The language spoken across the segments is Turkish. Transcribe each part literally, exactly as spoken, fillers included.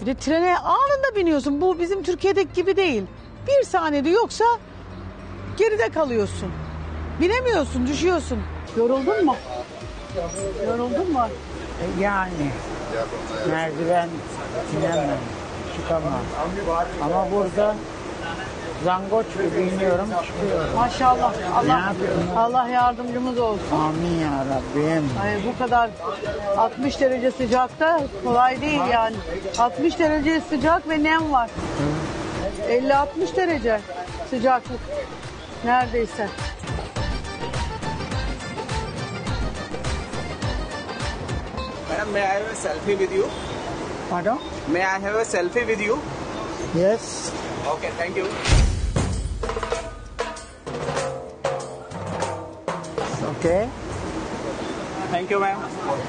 Bir de trene anında biniyorsun. Bu bizim Türkiye'deki gibi değil. Bir saniyede yoksa geride kalıyorsun. Binemiyorsun, düşüyorsun. Yoruldun mu? Yoruldun mu? Yani merdiven inemem, çıkamam. Ama burada zangoç gibi iniyorum, çıkıyorum. Maşallah. Ne Allah, yapıyorum? Allah yardımcımız olsun. Amin ya Rabbim. Ay, bu kadar altmış derece sıcakta kolay değil yani. altmış derece sıcak ve nem var. elli altmış derece sıcaklık. Neredeyse. Madam, may I have a selfie with you? Pardon? May I have a selfie with you? Yes. Okay, thank you. Okay. Thank you, ma'am.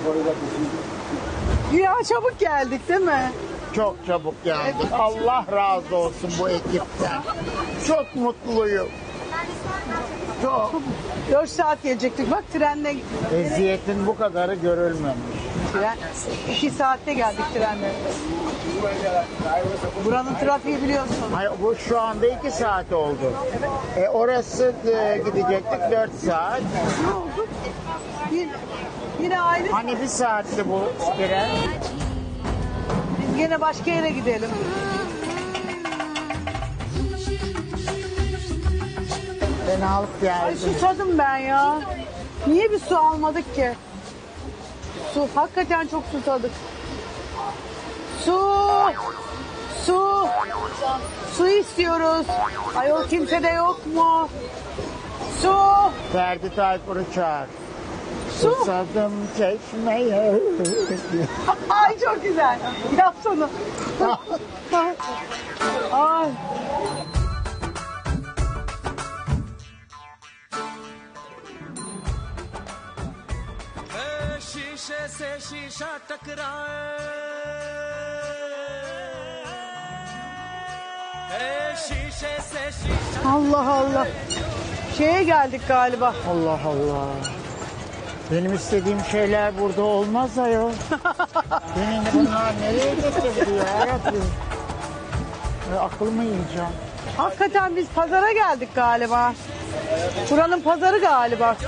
Ya çabuk geldik değil mi? Çok çabuk geldik. Allah razı olsun bu ekipten. Çok mutluyum. Çok. dört saat gelecektik. Bak trenle. Eziyetin bu kadarı görülmemiş. Tren, iki saatte geldik trenle. Buranın trafiği biliyorsun. Hayır, bu şu anda iki saat oldu. E, orası e, gidecektik dört saat. Ne oldu? Yine, yine aile. Hani bir saatti bu tren? Biz yine başka yere gidelim. Fenalık Ay geldi. susadım ben ya. Niye bir su almadık ki? Su. Hakikaten çok susadık. Su. Su. Su istiyoruz. Ayol kimse de yok mu? Su. Ferdi Tayfur'u çağır. Su. Susadım çeşmeye. Ay çok güzel. Yapsana. Ay. शीशे से शीशा टकराए शीशे से शीशा Allah Allah. Şeye geldik galiba. Allah Allah. Benim istediğim şeyler burada olmaz ayol. Beni bunlar nereye getirdi ya Rabbim? E, aklımı yiyeceğim. Hakikaten biz pazara geldik galiba. Buranın pazarı galiba.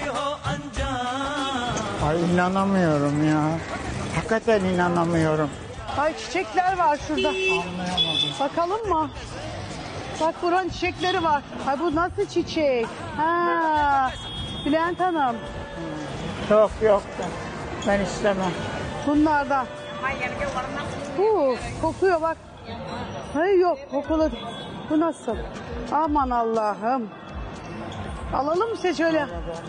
Ay inanamıyorum ya. Hakikaten inanamıyorum. Ay çiçekler var şurada. Anlayamadım. Bakalım mı? Bak buranın çiçekleri var. Ay bu nasıl çiçek? Ha, Bülent Hanım. Çok yoktu. Ben istemem. Bunlardan. Huu, kokuyor bak. Hayır yok kokulu. Bu nasıl? Aman Allah'ım. Alalım mı size şöyle?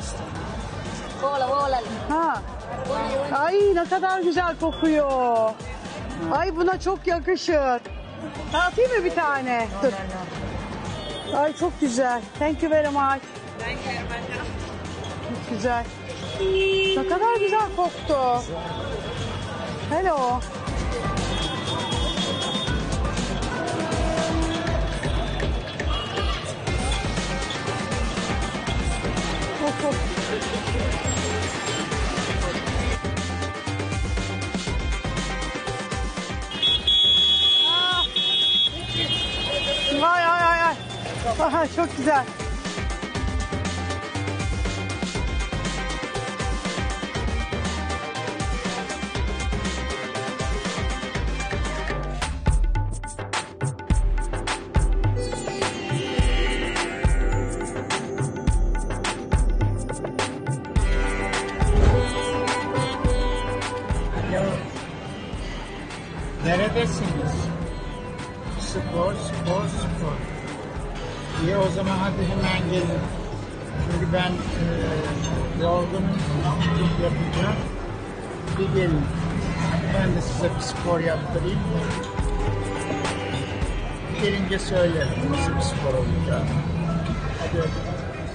Ha. Ay ne kadar güzel kokuyor. Ay buna çok yakışır. Atayım mı bir tane? Dur. Ay çok güzel. Thank you very much. Çok güzel. Ne kadar güzel koktu. Hello. Of, of. Ay ay ay ay. Aha, çok güzel. Neredesiniz? Spor, spor, spor. İyi o zaman hadi hemen gelin. Çünkü ben e, yorgunum, çok yapacağım. Bir gelin. Ben de size bir spor yaptırayım. Gelince söylerim nasıl bir spor olacak. Hadi öpün.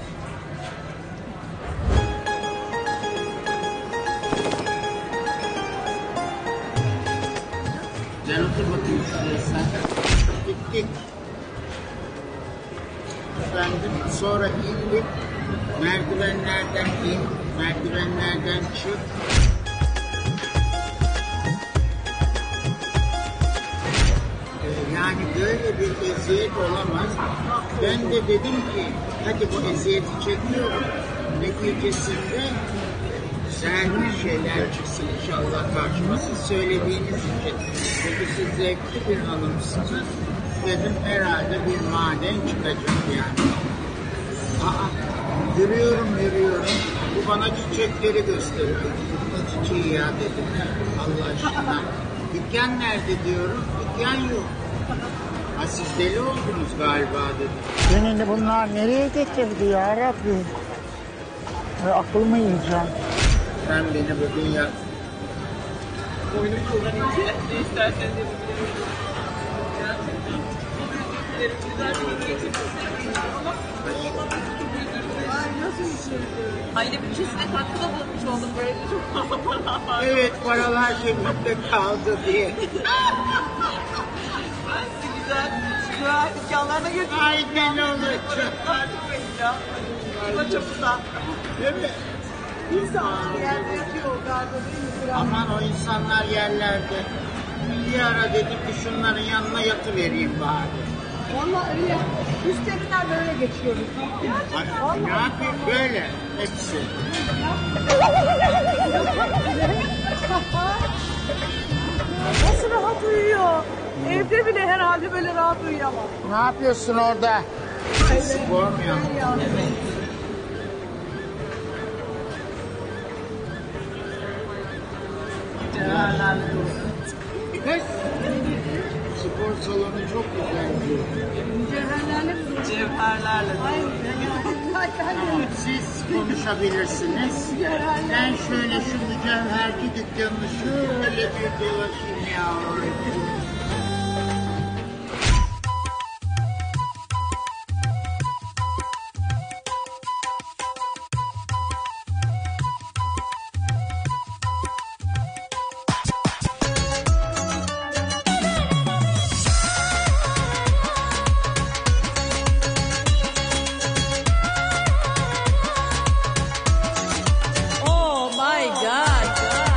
Gel otur bakayım şuraya sen. Gittik. Efendim sonra indik. Merdivenlerden in. Merdivenlerden çık. böyle bir eziyet olamaz. Ben de dedim ki hadi bu eziyeti çekiyorum. Neticesinde güzel bir şeyler çıksın inşallah karşıma. Siz söylediğiniz için. Çünkü siz zevkli bir hanımsınız. Dedim herhalde bir maden çıkacak yani. Aa, yürüyorum yürüyorum. Bu bana çiçekleri gösteriyor. Ne çiçeği ya dedim. Allah aşkına. Dükkan nerede diyorum. Dükkan yok. Ha siz deli oldunuz galiba dedim. Beni bunlar nereye getirdi ya Rabbi? E, aklımı yiyeceğim. Sen beni bugün ya. Oyunu kullanınca ne isterseniz yapabilirsiniz. Aile bütçesine katkıda bulmuş oldum. Böyle çok fazla para var. Evet paralar cebimde kaldı diye. Sizi güzel, güzel dükkanlarına götürdüm. Aynen olacak. Artık benim ya. Maçımızda. Değil mi? İnsanlar yerde yatıyor galiba değil mi? Aman o insanlar yerlerde. Bir ara dedim ki şunların yanına yatıvereyim bari. Vallahi öyle. Üstlerinden böyle geçiyoruz. Ay, ne yapayım böyle hepsi. Nasıl rahat uyuyor? Evde bile herhalde böyle rahat uyuyamam. Ne yapıyorsun orada? Spor mu yaptın? Kız, spor salonu çok güzel diyor. Cevherlerle mi? Cevherlerle. Ay, zaten Siz konuşabilirsiniz. Ben şöyle şu mücevherci dükkanını şöyle bir dolaşayım yavrum. Oh my God.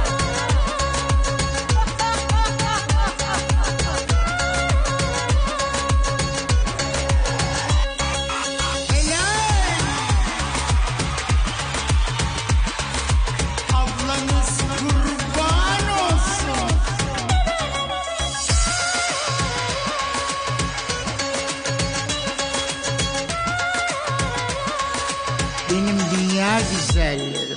Ablanız kurban olsun. Benim dünya güzelleri.